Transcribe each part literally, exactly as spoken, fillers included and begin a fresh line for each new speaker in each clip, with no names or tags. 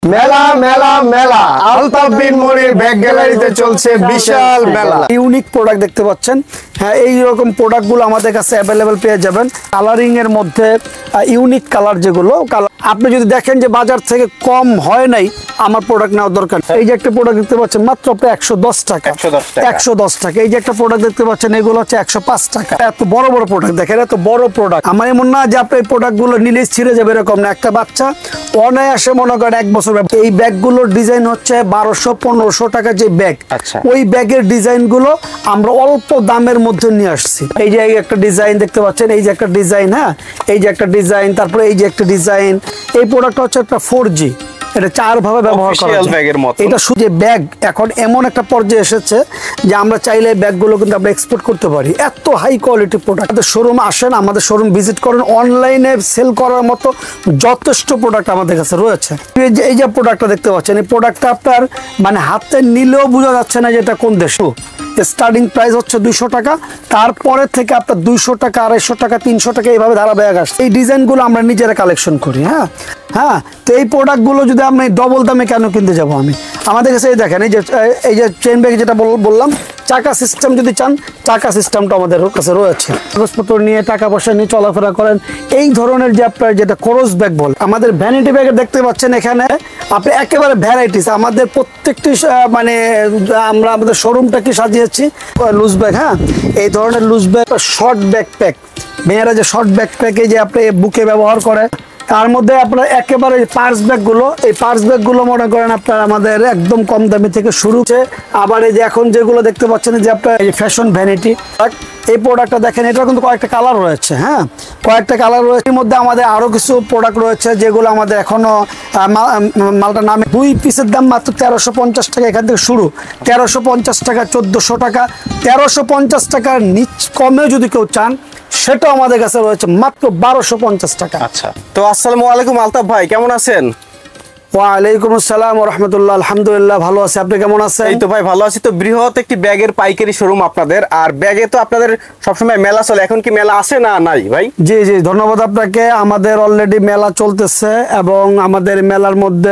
মেলা মেলা মেলা আলতাফ বিন মনির ব্যাগ গ্যালারিতে চলছে বিশাল মেলা।
ইউনিক প্রোডাক্ট দেখতে পাচ্ছেন। হ্যাঁ, এই রকম প্রোডাক্টগুলো আমাদের কাছে অ্যাভেলেবেল পেয়ে যাবেন। কালারিং এর মধ্যে ইউনিক কালার, যেগুলো আপনি যদি দেখেন যে বাজার থেকে কম হয় নাই, আমার প্রোডাক্ট নেওয়ার দরকার। এই যে একটা প্রোডাক্ট দেখতে পাচ্ছেন মাত্র আপনার একশো দশ টাকা, একশো দশ টাকা। এই যে একটা প্রোডাক্ট দেখতে পাচ্ছেন, এগুলো হচ্ছে একশো পাঁচ টাকা। এত বড় বড় প্রোডাক্ট দেখেন, এত বড় প্রোডাক্ট। আমার এমন না যে আপনি এই প্রোডাক্টগুলো নিলেই ছিঁড়ে যাবে, এরকম না। একটা বাচ্চা অনায়াসে মনে করেন এক বছর। এই ব্যাগগুলোর ডিজাইন হচ্ছে বারোশো পনেরোশো টাকা যে ব্যাগ, ওই ব্যাগের ডিজাইন গুলো আমরা অল্প দামের মধ্যে নিয়ে আসছি। এই যে একটা ডিজাইন দেখতে পাচ্ছেন, এই যে একটা ডিজাইন, হ্যাঁ এই যে একটা ডিজাইন, তারপরে এই যে একটা ডিজাইন। এই প্রোডাক্টটা হচ্ছে একটা ফোর জি, এটা চার ভাবে ব্যবহার করা যায়। এটা শুধু ব্যাগ এখন এমন একটা পর্যায়ে এসেছে যে আমরা চাইলে ব্যাগগুলো কিন্তু আমরা এক্সপোর্ট করতে পারি, এত হাই কোয়ালিটি প্রোডাক্ট। আমাদের শোরুম আসেন, আমাদের শোরুম ভিজিট করেন, অনলাইনে সেল করার মতো যথেষ্ট প্রোডাক্ট আমাদের কাছে রয়েছে। এই যে প্রোডাক্টটা দেখতে পাচ্ছেন, এই প্রোডাক্টটা আপনার মানে হাতে নিলেও বোঝা যাচ্ছে না যে এটা কোন দেশ। স্টার্টিং প্রাইস হচ্ছে দুইশো টাকা, তারপরে থেকে আপনার দুইশো টাকা, আড়াইশো টাকা, তিনশো টাকা এইভাবে ধারাবাহিক আসছে। এই ডিজাইনগুলো আমরা নিজেরা কালেকশন করি। হ্যাঁ হ্যাঁ তো এই প্রোডাক্টগুলো যদি আপনি ডবল দামে কেন কিনতে যাবো আমি? আমাদের কাছে এই দেখেন, এই যে এই যে চেইন ব্যাগ যেটা বললাম, চাকা সিস্টেম যদি চান, চাকা সিস্টেমটা আমাদের কাছে রয়েছে। কাগজপত্র নিয়ে টাকা পয়সা নিয়ে চলাফেরা করেন, এই ধরনের যে আপনার যেটা ক্রস ব্যাগ বল, আমাদের ভ্যানিটি ব্যাগের দেখতে পাচ্ছেন এখানে আপনি একেবারে ভ্যারাইটিস। আমাদের প্রত্যেকটি মানে আমরা আমাদের শোরুমটাকে সাজিয়েছি লুজ ব্যাগ। হ্যাঁ, এই ধরনের লুজ ব্যাগ, শর্ট ব্যাকপ্যাক, মেয়েরা যে শর্ট ব্যাকপ্যাকে যে আপনি বুকে ব্যবহার করে, তার মধ্যে আপনার একেবারে পার্স ব্যাগগুলো, এই পার্স ব্যাগগুলো মনে করেন আপনার আমাদের একদম কম দামি থেকে শুরু হচ্ছে। আবার এই যে এখন যেগুলো দেখতে পাচ্ছেন যে আপনার এই ফ্যাশন ভ্যানিটি, এই প্রোডাক্টটা দেখেন, এটা কিন্তু কয়েকটা কালার রয়েছে। হ্যাঁ, কয়েকটা কালার রয়েছে। এর মধ্যে আমাদের আরো কিছু প্রোডাক্ট রয়েছে যেগুলো আমাদের এখনো মালটা নামে। দুই পিসের দাম মাত্র তেরোশো পঞ্চাশ টাকা, এখান থেকে শুরু। তেরোশো পঞ্চাশ টাকা, চোদ্দশো টাকা, তেরোশো পঞ্চাশ টাকার নিচ কমে যদি কেউ চান, সেটাও আমাদের কাছে রয়েছে মাত্র বারোশো পঞ্চাশ টাকা।
আচ্ছা, তো আসসালামু আলাইকুম আলতাফ ভাই, কেমন আছেন?
ওয়ালাইকুম আসসালাম ওয়া রাহমাতুল্লাহ। আলহামদুলিল্লাহ ভালো আছি, আপনি কেমন আছেন?
এই তো ভাই ভালো আছি। তো বৃহৎ একটি ব্যাগের পাইকারি শোরুম আপনাদের, আর ব্যাগে তো আপনাদের সবসময় মেলা চলে, এখন কি মেলা আছে না নাই ভাই?
জি জি, ধন্যবাদ আপনাকে। আমাদের অলরেডি মেলা চলতেছে এবং আমাদের মেলার মধ্যে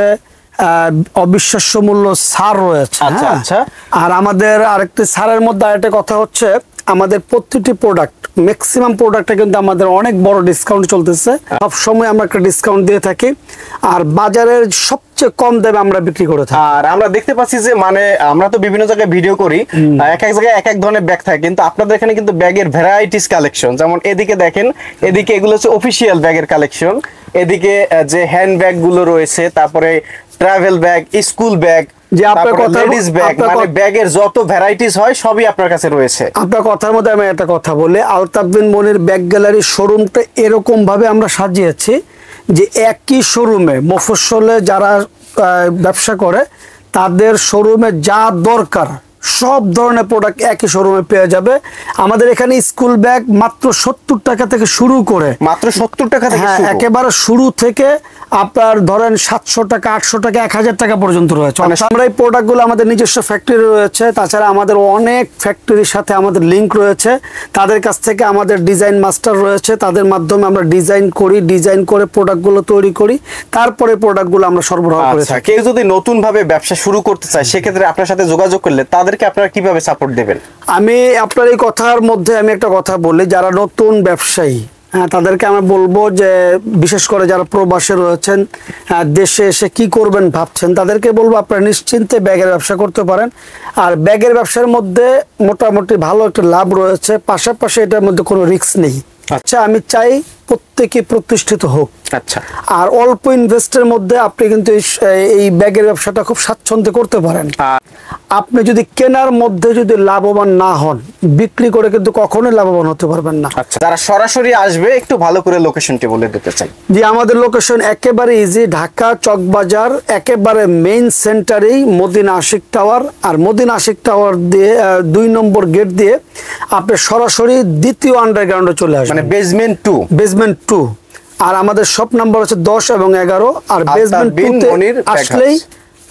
অবিশ্বাস্য মূল্য ছাড় রয়েছে।
আচ্ছা আচ্ছা।
আর আমাদের আরেকটি ছাড়ের মধ্যে আরেকটা কথা হচ্ছে, আমাদের প্রতিটি প্রোডাক্ট, ম্যাক্সিমাম প্রোডাক্টে কিন্তু আমাদের অনেক বড় ডিসকাউন্ট চলতেছে। সব সময় আমরা একটা ডিসকাউন্ট দিয়ে থাকি, আর বাজারের সবচেয়ে কম দামে আমরা বিক্রি করে থাকি।
আর আমরা দেখতে পাচ্ছি যে মানে আমরা তো বিভিন্ন জায়গায় ভিডিও করি, এক এক জায়গায় এক এক ধরনের ব্যাগ থাকে, কিন্তু আপনাদের এখানে কিন্তু ব্যাগের ভ্যারাইটিস কালেকশন। যেমন এদিকে দেখেন, এদিকে এগুলো হচ্ছে অফিসিয়াল ব্যাগের কালেকশন, এদিকে যে হ্যান্ড ব্যাগ গুলো রয়েছে, তারপরে ট্রাভেল ব্যাগ, স্কুল ব্যাগ, যে আপনার কথা লেডিস ব্যাগ, মানে ব্যাগের যত ভ্যারাইটিস হয় সবই আপনার কাছে রয়েছে।
আপনার কথার মধ্যে আমি একটা কথা বলি, আলতাফ বিন মনির ব্যাগ গ্যালারি শোরুমটা এরকম ভাবে আমরা সাজিয়েছি যে একই শোরুমে মফস্বলে যারা ব্যবসা করে তাদের শোরুমে যা দরকার সব ধরনের প্রোডাক্ট একই শোরুমে পেয়ে যাবে। আমাদের এখানে স্কুল ব্যাগ মাত্র সত্তর টাকা থেকে শুরু করে,
মাত্র সত্তর টাকা থেকে,
হ্যাঁ একেবারে শুরু থেকে আপনার ধরেন সাতশো টাকা, আটশো টাকা, এক হাজার টাকা পর্যন্ত রয়েছে। আমরা এই প্রোডাক্টগুলো আমাদের নিজস্ব ফ্যাক্টরি রয়েছে, তাছাড়া আমাদের অনেক ফ্যাক্টরির সাথে আমাদের লিঙ্ক রয়েছে। তাদের কাছ থেকে আমাদের ডিজাইন মাস্টার রয়েছে, তাদের মাধ্যমে আমরা ডিজাইন করি, ডিজাইন করে প্রোডাক্টগুলো তৈরি করি, তারপরে প্রোডাক্টগুলো আমরা সরবরাহ করে থাকি।
কেউ যদি নতুন ভাবে ব্যবসা শুরু করতে চায়, সেক্ষেত্রে আপনার সাথে যোগাযোগ করলে তাদেরকে আপনারা কিভাবে সাপোর্ট দেবেন?
আমি আপনার এই কথার মধ্যে আমি একটা কথা বলি, যারা নতুন ব্যবসায়ী, হ্যাঁ তাদেরকে আমি বলবো যে বিশেষ করে যারা প্রবাসে রয়েছেন, দেশে এসে কি করবেন ভাবছেন, তাদেরকে বলবো আপনারা নিশ্চিন্তে ব্যাগের ব্যবসা করতে পারেন। আর ব্যাগের ব্যবসার মধ্যে মোটামুটি ভালো একটা লাভ রয়েছে, পাশাপাশি এটার মধ্যে কোনো রিস্ক নেই। আচ্ছা, আমি চাই প্রত্যেকে প্রতিষ্ঠিত হোক।
আচ্ছা,
আর অল্প ইনভেস্টের মধ্যে আপনি কিন্তু এই ব্যাগের ব্যবসাটা খুব স্বাচ্ছন্দ্যে করতে পারেন। আপনি যদি কেনার মধ্যে যদি লাভবান না হন, বিক্রি করে কিন্তু কখনোই লাভবান হতে পারবেন না।
আচ্ছা, যারা সরাসরি আসবে একটু ভালো করে লোকেশনটি বলে দিতে চাই।
জি, আমাদের লোকেশন একেবারে ইজি, ঢাকা চকবাজার একেবারে মেইন সেন্টারেই মদিনা আশিক টাওয়ার। আর মদিনা আশিক টাওয়ার দিয়ে দুই নম্বর গেট দিয়ে আপনি সরাসরি দ্বিতীয় আন্ডারগ্রাউন্ডে চলে আসবেন,
মানে বেসমেন্ট টু,
বেসমেন্ট টু। আর আমাদের শপ নাম্বার হচ্ছে দশ এবং এগারো। আর বেসমেন্ট টু তে আসলেই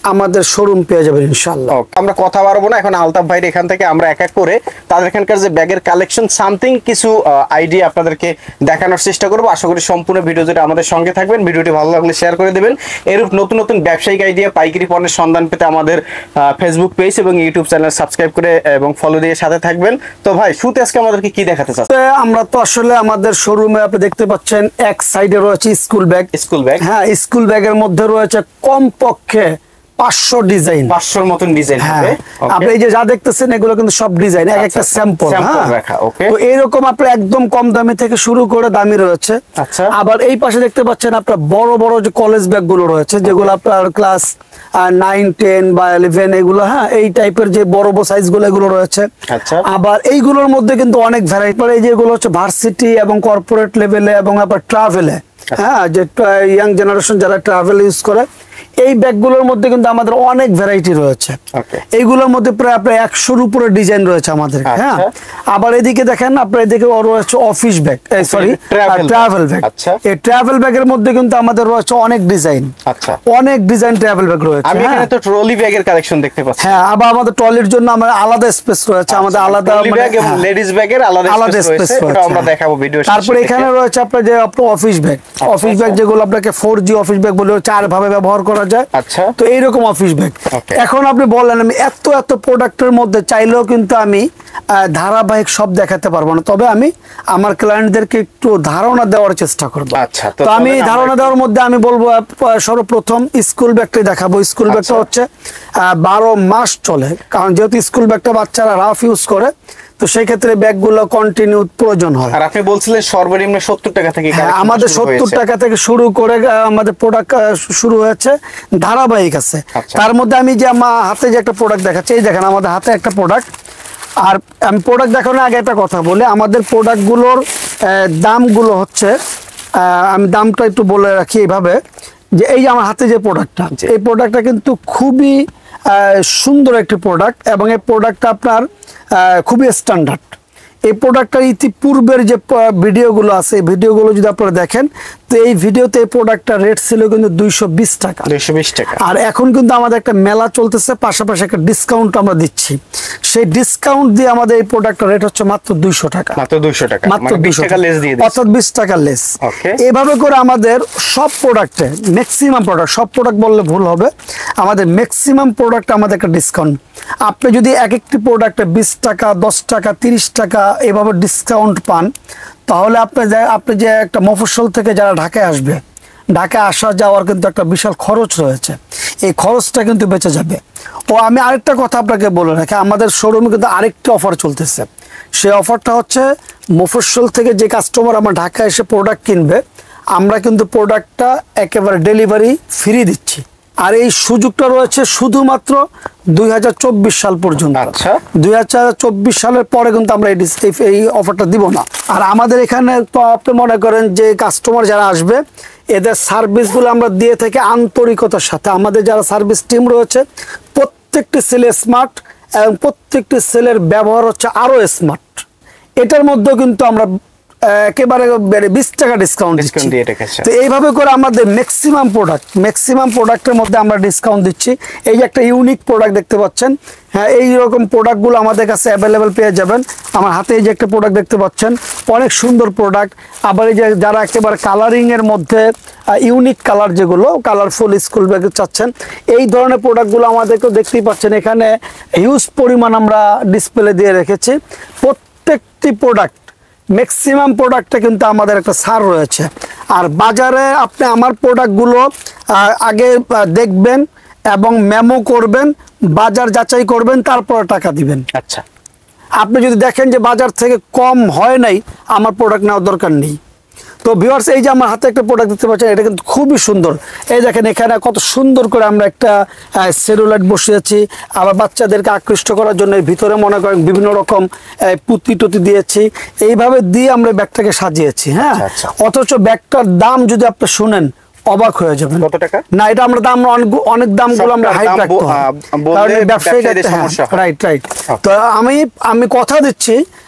আমাদের শোরুম পেয়ে যাবেন ইনশাআল্লাহ।
আমরা কথা বাড়াবো না, এখন আলতাফ ভাইয়ের এখান থেকে আমরা এক এক করে তাদের এখানকার যে ব্যাগের কালেকশন সামথিং কিছু আইডিয়া আপনাদেরকে দেখানোর চেষ্টা করবো। আশা করি সম্পূর্ণ ভিডিও যেটা আমাদের সঙ্গে থাকবেন, ভিডিওটি ভালো লাগলে শেয়ার করে দেবেন। এরূপ নতুন নতুন ব্যবসায়িক আইডিয়া, পাইকারি পণ্যের সন্ধান পেতে আমাদের ফেসবুক পেজ এবং ইউটিউব চ্যানেল সাবস্ক্রাইব করে এবং ফলো দিয়ে সাথে থাকবেন। তো ভাই শুরুতে আজকে আমাদেরকে কি দেখাতে চাচ্ছেন?
আমরা তো আসলে আমাদের শোরুমে আপনি দেখতে পাচ্ছেন এক সাইডে রয়েছে স্কুল ব্যাগ।
স্কুল ব্যাগ,
হ্যাঁ, স্কুল ব্যাগের মধ্যে রয়েছে কমপক্ষে পাঁচশো ডিজাইন,
পাঁচশোর মতন ডিজাইন হবে।
আপনি এই যে যা দেখতেছেন এগুলো কিন্তু সব ডিজাইন, এক একটা স্যাম্পল। তো এইরকম আপনার একদম কম দামি থেকে শুরু করে দামি রয়েছে।
আচ্ছা,
আবার এই পাশে দেখতে পাচ্ছেন আপনার বড় বড় যে কলেজ ব্যাগ গুলো রয়েছে, যেগুলো আপনার ক্লাস নাইন টেন বা ইলেভেন এগুলো, হ্যাঁ এই টাইপের যে বড় বড় সাইজ গুলো এগুলো রয়েছে।
আচ্ছা,
আবার এইগুলোর মধ্যে কিন্তু অনেক ভ্যারাইটি, এই যেগুলো হচ্ছে ভার্সিটি এবং কর্পোরেট লেভেলে এবং আপনার ট্রাভেলে, হ্যাঁ যে ইয়াং জেনারেশন যারা ট্রাভেল ইউজ করে, এই ব্যাগগুলোর মধ্যে কিন্তু আমাদের অনেক ভ্যারাইটি রয়েছে। এইগুলোর মধ্যে প্রায় প্রায় একশোর উপরে ডিজাইন রয়েছে আমাদের। হ্যাঁ, আবার এদিকে দেখেন আপনার এদিকে রয়েছে office bag, sorry travel bag. এই ট্রাভেল ব্যাগের মধ্যে কিন্তু আমাদের রয়েছে অনেক ডিজাইন, অনেক ডিজাইন ট্রাভেল ব্যাগ রয়েছে।
আমি এখানে তো ট্রলি ব্যাগের কালেকশন দেখতে পাচ্ছি।
হ্যাঁ, আবার আমাদের ট্রলির জন্য আমাদের আলাদা স্পেস রয়েছে, আমাদের আলাদা
ব্যাগ এবং লেডিস ব্যাগের আলাদা স্পেস রয়েছে, এটা আমরা দেখাবো ভিডিও শেষে।
তারপর এখানে রয়েছে আপনার যে অফিস ব্যাগ, অফিস ব্যাগ যেগুলো আপনাকে ফোর জি অফিস ব্যাগ বলে চার ভাবে ব্যবহার করা যায়।
আচ্ছা,
তো এইরকম অফিস ব্যাগ। এখন আপনি বললেন আমি এত এত প্রোডাক্টের মধ্যে চাইলেও কিন্তু আমি ধারাবাহিক সব দেখাতে পারবো না, তবে আমি আমার ক্লায়েন্টদেরকে একটু ধারণা দেওয়ার চেষ্টা করবো।
আচ্ছা,
তো আমি ধারণা দেওয়ার মধ্যে আমি বলবো সর্বপ্রথম স্কুল ব্যাগটাই দেখাবো। স্কুল ব্যাগটা হচ্ছে বারো মাস চলে, কারণ যেহেতু স্কুল ব্যাগটা বাচ্চারা রাফ ইউজ করে, তো সেই ক্ষেত্রে ব্যাগগুলো কন্টিনিউ প্রয়োজন হয়।
আর আপনি বলছিলেন সর্বনিম্ন সত্তর টাকা থেকে
আমাদের সত্তর টাকা থেকে শুরু করে আমাদের প্রোডাক্ট শুরু হয়েছে, ধারাবাহিক আছে। তার মধ্যে আমি যে আমার হাতে যে একটা প্রোডাক্ট দেখাচ্ছি, এই দেখেন আমাদের হাতে একটা প্রোডাক্ট। আর আমি প্রোডাক্ট দেখানোর আগে একটা কথা বলি, আমাদের প্রোডাক্টগুলোর দামগুলো হচ্ছে, আমি দামটা একটু বলে রাখি এইভাবে, যে এই যে আমার হাতে যে প্রোডাক্টটা, এই প্রোডাক্টটা কিন্তু খুবই সুন্দর একটি প্রোডাক্ট এবং এই প্রোডাক্টটা আপনার খুবই স্ট্যান্ডার্ড। এই প্রোডাক্টটার ইতিপূর্বের যে ভিডিওগুলো আছে, এই ভিডিওগুলো যদি আপনারা দেখেন, তো এই ভিডিওতে এই প্রোডাক্টটার রেট ছিল কিন্তু দুইশো বিশ টাকা।
দুইশো বিশ টাকা। আর
এখন কিন্তু আমাদের একটা মেলা চলতেছে, পাশাপাশি একটা ডিসকাউন্ট আমরা দিচ্ছি। সেই ডিসকাউন্ট দিয়ে আমাদের এই প্রোডাক্টটার রেট হচ্ছে মাত্র দুইশো টাকা।
মাত্র দুইশো টাকা,
মাত্র বিশ টাকা লেস দিয়ে দিচ্ছি, অর্থাৎ বিশ টাকা লেস। এভাবে করে আমাদের সব প্রোডাক্টে, ম্যাক্সিমাম প্রোডাক্ট, সব প্রোডাক্ট বললে ভুল হবে, আমাদের ম্যাক্সিমাম প্রোডাক্ট আমাদের একটা ডিসকাউন্ট। আপনি যদি এক একটি প্রোডাক্টে বিশ টাকা, দশ টাকা, তিরিশ টাকা এভাবে ডিসকাউন্ট পান, তাহলে আপনি আপনি যে একটা মফস্বল থেকে যারা ঢাকায় আসবে, ঢাকায় আসা যাওয়ার কিন্তু একটা বিশাল খরচ রয়েছে, এই খরচটা কিন্তু বেঁচে যাবে। ও আমি আরেকটা কথা আপনাকে বলে রাখি, আমাদের শোরুমে কিন্তু আরেকটা অফার চলতেছে। সেই অফারটা হচ্ছে মফস্বল থেকে যে কাস্টমার আমার ঢাকায় এসে প্রোডাক্ট কিনবে, আমরা কিন্তু প্রোডাক্টটা একেবারে ডেলিভারি ফ্রি দিচ্ছি। আর এই সুযোগটা রয়েছে শুধুমাত্র দুই হাজার চব্বিশ সাল পর্যন্ত।
আচ্ছা,
দুই হাজার চব্বিশ সালের পরে কিন্তু আমরা এই অফারটা দিব না। আর আমাদের এখানে তো আপনি মনে করেন যে কাস্টমার যারা আসবে, এদের সার্ভিসগুলো আমরা দিয়ে থাকি আন্তরিকতার সাথে। আমাদের যারা সার্ভিস টিম রয়েছে, প্রত্যেকটি সেলে স্মার্ট এবং প্রত্যেকটি সেলের ব্যবহার হচ্ছে আরো স্মার্ট। এটার মধ্যেও কিন্তু আমরা একেবারে বিশ টাকা ডিসকাউন্ট দিচ্ছি। তো এইভাবে করে আমাদের ম্যাক্সিমাম প্রোডাক্ট ম্যাক্সিমাম প্রোডাক্টের মধ্যে আমরা ডিসকাউন্ট দিচ্ছি। এই যে একটা ইউনিক প্রোডাক্ট দেখতে পাচ্ছেন, হ্যাঁ এইরকম প্রোডাক্টগুলো আমাদের কাছে অ্যাভেলেবেল পেয়ে যাবেন। আমার হাতে এই যে একটা প্রোডাক্ট দেখতে পাচ্ছেন, অনেক সুন্দর প্রোডাক্ট। আবার এই যে যারা একেবারে কালারিংয়ের মধ্যে ইউনিক কালার, যেগুলো কালারফুল স্কুল ব্যাগ চাচ্ছেন, এই ধরনের প্রোডাক্টগুলো আমাদেরকেও দেখতেই পাচ্ছেন এখানে হিউজ পরিমাণ আমরা ডিসপ্লে দিয়ে রেখেছি। প্রত্যেকটি প্রোডাক্ট, ম্যাক্সিমাম প্রোডাক্টে কিন্তু আমাদের একটা ছাড় রয়েছে। আর বাজারে আপনি আমার প্রোডাক্টগুলো আগে দেখবেন এবং মেমো করবেন, বাজার যাচাই করবেন, তারপর টাকা দিবেন।
আচ্ছা,
আপনি যদি দেখেন যে বাজার থেকে কম হয় নাই, আমার প্রোডাক্ট নেওয়ার দরকার নেই। তো ভিউয়ার্স, এই যে আমার হাতে একটা প্রোডাক্ট দেখতে পাচ্ছেন, এটা কিন্তু খুবই সুন্দর। এই দেখেন এখানে কত সুন্দর করে আমরা একটা সেলুলাইট বসিয়েছি। আবার বাচ্চাদেরকে আকৃষ্ট করার জন্য ভিতরে মনে করেন বিভিন্ন রকম পুঁতি টুতি দিয়েছি। এইভাবে দিয়ে আমরা ব্যাগটাকে সাজিয়েছি। হ্যাঁ, অথচ ব্যাগটার দাম যদি আপনি শুনেন অবাক হয়ে যাবেন।
কত টাকা?
না, এটা আমরা দাম অনেক দামগুলো আমরা হাইট রাখতে হয়, কারণ ব্যবসায়ীদের সমস্যা। Right right. তো আমি আমি কথা দিচ্ছি,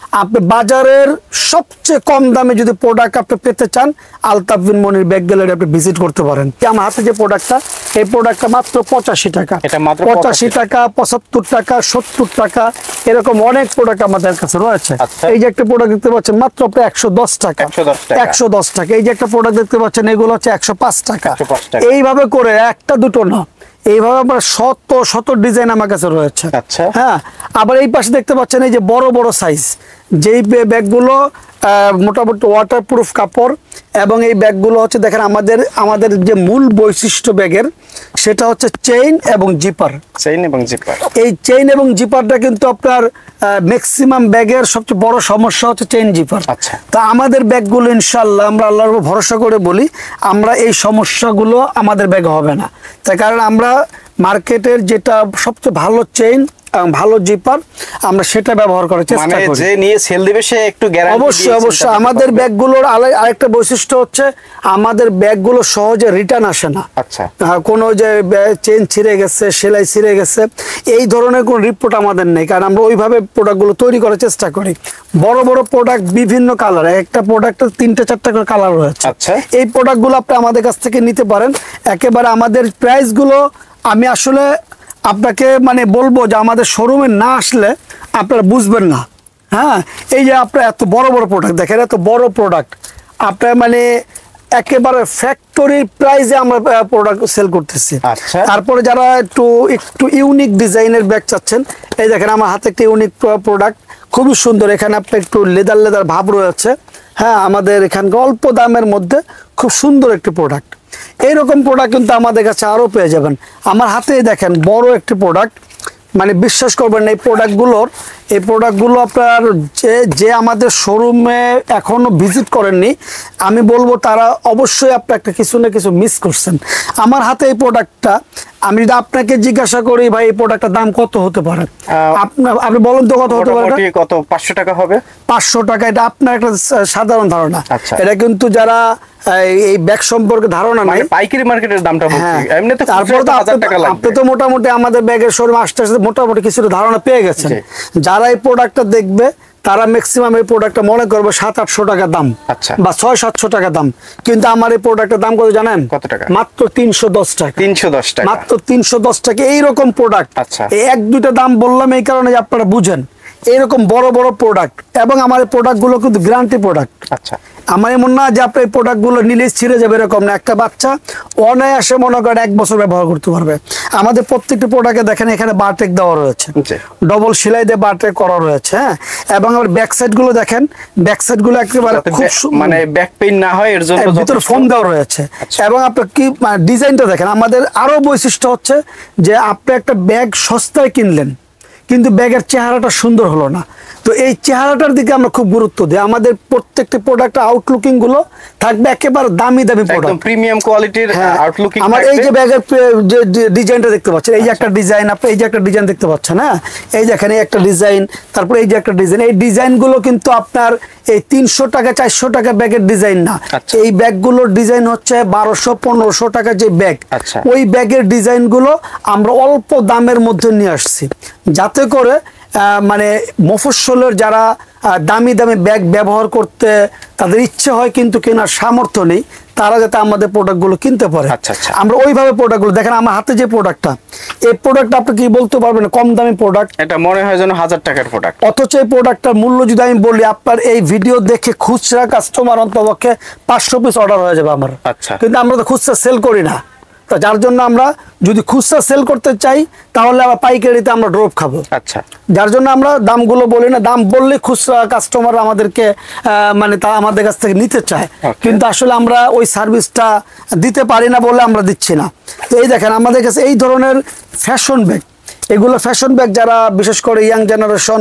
আপনি বাজারের সবচেয়ে কম দামে যদি প্রোডাক্ট আপনি পেতে চান, আলতাফ বিন মনির ব্যাগ গ্যালারি আপনি ভিজিট করতে পারেন। আমার হাতে যে প্রোডাক্টটা, এই প্রোডাক্টটা মাত্র পঁচাশি টাকা, পঁচাশি টাকা, পঁচাত্তর টাকা, সত্তর টাকা, এরকম অনেক প্রোডাক্ট আমাদের কাছে রয়েছে। এই যে একটা প্রোডাক্ট দেখতে পাচ্ছেন মাত্র আপনি একশো দশ টাকা, একশো দশ টাকা। এই যে একটা প্রোডাক্ট দেখতে পাচ্ছেন এগুলো হচ্ছে একশো পাঁচ টাকা। এইভাবে করে একটা দুটো না, এইভাবে আমরা শত শত ডিজাইন আমার কাছে রয়েছে।
আচ্ছা,
হ্যাঁ। আবার এই পাশে দেখতে পাচ্ছেন এই যে বড় বড় সাইজ, যেই ব্যাগগুলো মোটামুটি ওয়াটারপ্রুফ কাপড়, এবং এই ব্যাগগুলো হচ্ছে দেখেন আমাদের আমাদের যে মূল বৈশিষ্ট্য ব্যাগের সেটা হচ্ছে চেইন এবং জিপার।
চেইন এবং জিপার,
এই চেইন এবং জিপারটা কিন্তু আপনার ম্যাক্সিমাম ব্যাগের সবচেয়ে বড় সমস্যা হচ্ছে চেইন জিপার।
আচ্ছা,
তা আমাদের ব্যাগগুলো ইনশাল্লাহ আমরা আল্লাহর উপর ভরসা করে বলি, আমরা এই সমস্যাগুলো আমাদের ব্যাগে হবে না। তার কারণ আমরা মার্কেটের যেটা সবচেয়ে ভালো চেইন ভালো জিপার আমরা সেটা ব্যবহার করার চেষ্টা করি।
মানে যে নিয়ে সেল দিবে সে একটু গ্যারান্টি
অবশ্যই অবশ্যই। আমাদের ব্যাগগুলোর আরেকটা বৈশিষ্ট্য হচ্ছে আমাদের ব্যাগগুলো সহজে রিটার্ন আসে না।
আচ্ছা,
কোনো যে চেন ছিঁড়ে গেছে, সেলাই ছিঁড়ে গেছে, এই ধরনের কোনো রিপোর্ট আমাদের নেই, কারণ আমরা ওইভাবে প্রোডাক্টগুলো তৈরি করার চেষ্টা করি। বড় বড় প্রোডাক্ট বিভিন্ন কালার, একটা প্রোডাক্টের তিনটে চারটা করে কালার রয়েছে।
আচ্ছা,
এই প্রোডাক্টগুলো আপনি আমাদের কাছ থেকে নিতে পারেন। একেবারে আমাদের প্রাইসগুলো আমি আসলে আপনাকে মানে বলবো যে আমাদের শোরুমে না আসলে আপনারা বুঝবেন না। হ্যাঁ, এই যে আপনার এত বড় বড় প্রোডাক্ট দেখেন, এত বড় প্রোডাক্ট আপনার মানে একেবারে ফ্যাক্টরি প্রাইসে আমরা প্রোডাক্ট সেল করতেছি।
আচ্ছা,
তারপরে যারা একটু একটু ইউনিক ডিজাইনের ব্যাগ চাচ্ছেন, এই দেখেন আমার হাতে একটা ইউনিক প্রোডাক্ট, খুবই সুন্দর। এখানে আপনার একটু লেদার লেদার ভাব রয়েছে। হ্যাঁ, আমাদের এখানকার অল্প দামের মধ্যে খুব সুন্দর একটি প্রোডাক্ট। এইরকম প্রোডাক্ট কিন্তু আমাদের কাছে আরও পেয়ে যাবেন। আমার হাতে দেখেন বড় একটি প্রোডাক্ট, মানে বিশ্বাস করবেন এই প্রোডাক্টগুলোর এই প্রোডাক্টগুলো আপনার যে যে আমাদের শোরুমে এখনও ভিজিট করেননি, আমি বলবো তারা অবশ্যই আপনি একটা কিছু না কিছু মিস করছেন। আমার হাতে এই প্রোডাক্টটা, আমি যদি আপনাকে জিজ্ঞাসা করি ভাই এই প্রোডাক্টটার দাম কত হতে পারে, আপনার আপনি বলুন তো কত হতে পারে?
কত? পাঁচশো টাকা হবে। পাঁচশো
টাকা, এটা আপনার একটা সাধারণ ধারণা। এটা কিন্তু যারা এই ব্যাগ সম্পর্কে ধারণা নাই,
পাইকারি মার্কেটের দামটা বলছি। এমনি তো
তারপর তো আপনি তো মোটামুটি আমাদের ব্যাগের শোরুম আসতে আসতে মোটামুটি কিছুটা ধারণা পেয়ে গেছেন। যারা এই প্রোডাক্টটা দেখবে তারা ম্যাক্সিমাম এই প্রোডাক্টটা মনে করবে সাত আটশো টাকা দাম,
আচ্ছা,
বা ছয় সাতশো টাকা দাম। কিন্তু আমার এই প্রোডাক্টের দাম কত জানেন?
কত টাকা?
মাত্র তিনশো দশ টাকা।
তিনশো দশ টাকা,
মাত্র তিনশো দশ টাকা। এইরকম প্রোডাক্ট,
আচ্ছা,
এই এক দুইটা দাম বললাম এই কারণে যে আপনারা বুঝেন এরকম বড় বড় প্রোডাক্ট, এবং আমার এই প্রোডাক্টগুলো কিন্তু গ্যারান্টি প্রোডাক্ট।
আচ্ছা,
আমার এমন না যে আপনি এই প্রোডাক্টগুলো নিলেই ছিঁড়ে যাবে, এরকম না। একটা বাচ্চা অনায়াসে মনে করেন এক বছর ব্যবহার করতে পারবে। আমাদের প্রত্যেকটি প্রোডাক্টে দেখেন এখানে বারটেক দেওয়া রয়েছে, ডবল সেলাই দিয়ে বারটেক করা রয়েছে। হ্যাঁ, এবং আমার ব্যাক সাইড গুলো দেখেন, ব্যাক সাইড গুলো একেবারে খুব
মানে ব্যাক পেইন না হয় এর জন্য
ভিতরে ফোম দেওয়া রয়েছে। এবং আপনার কি ডিজাইনটা দেখেন। আমাদের আরো বৈশিষ্ট্য হচ্ছে যে আপনি একটা ব্যাগ সস্তায় কিনলেন কিন্তু ব্যাগের চেহারাটা সুন্দর হলো না, তো এই চেহারাটার দিকে আমরা খুব গুরুত্ব দিই। আমাদের প্রত্যেকটি প্রোডাক্টের আউটলুকিং গুলো থাকবে একেবারে দামি দামি প্রোডাক্ট,
একদম প্রিমিয়াম কোয়ালিটির আউটলুকিং।
আমার এই যে ব্যাগের যে ডিজাইনটা দেখতে পাচ্ছেন, এই যে একটা ডিজাইন, আপনি এই যে একটা ডিজাইন দেখতে পাচ্ছেন। হ্যাঁ, এই যে এখানে একটা ডিজাইন, তারপরে এই যে একটা ডিজাইন। এই ডিজাইনগুলো কিন্তু আপনার এই তিনশো টাকা চারশো টাকা ব্যাগের ডিজাইন না। এই ব্যাগগুলোর ডিজাইন হচ্ছে বারোশো পনেরোশো টাকা যে ব্যাগ, ওই ব্যাগের ডিজাইনগুলো আমরা অল্প দামের মধ্যে নিয়ে আসছি, যাতে করে মানে মফস্বলের যারা দামি দামি ব্যাগ ব্যবহার করতে তাদের ইচ্ছে হয় কিন্তু কেনার সামর্থ্য নেই, তারা যাতে আমাদের প্রোডাক্টগুলো কিনতে পারে। আমরা ওইভাবে প্রোডাক্টগুলো দেখেন। আমার হাতে যে প্রোডাক্টটা, এই প্রোডাক্টটা আপনি কি বলতে পারবেন কম দামি প্রোডাক্ট?
এটা মনে হয় যেন হাজার টাকার প্রোডাক্ট,
অথচ এই প্রোডাক্টটার মূল্য যদি আমি বলি, আপনার এই ভিডিও দেখে খুচরা কাস্টমার অন্তপক্ষে পাঁচশো পিস অর্ডার হয়ে যাবে আমার।
আচ্ছা,
কিন্তু আমরা তো খুচরা সেল করি না, তো যার জন্য আমরা যদি খুচরা সেল করতে চাই তাহলে আবার পাইকারিতে আমরা ড্রপ খাবো।
আচ্ছা,
যার জন্য আমরা দামগুলো বলি না। দাম বললে খুচরা কাস্টমার আমাদেরকে মানে তা আমাদের কাছ থেকে নিতে চায়, কিন্তু আসলে আমরা ওই সার্ভিসটা দিতে পারি না বলে আমরা দিচ্ছি না। তো এই দেখেন আমাদের কাছে এই ধরনের ফ্যাশন ব্যাগ, এগুলো ফ্যাশন ব্যাগ যারা বিশেষ করে ইয়াং জেনারেশন,